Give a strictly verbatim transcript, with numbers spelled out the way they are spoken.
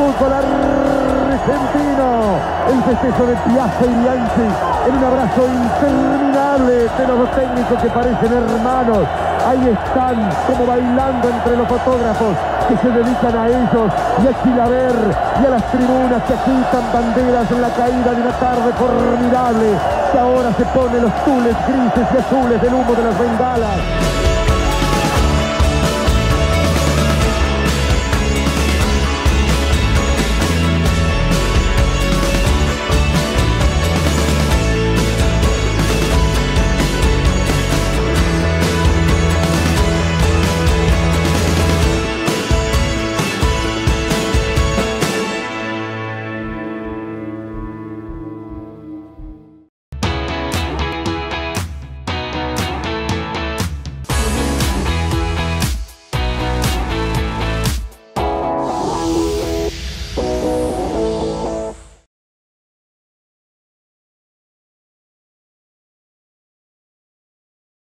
fútbol argentino. El festejo de Piazza y Bianchi en un abrazo interminable de los dos técnicos que parecen hermanos. Ahí están, como bailando entre los fotógrafos que se dedican a ellos y a Chilaver y a las tribunas que agitan banderas en la caída de una tarde formidable que ahora se pone los tules grises y azules del humo de las bengalas.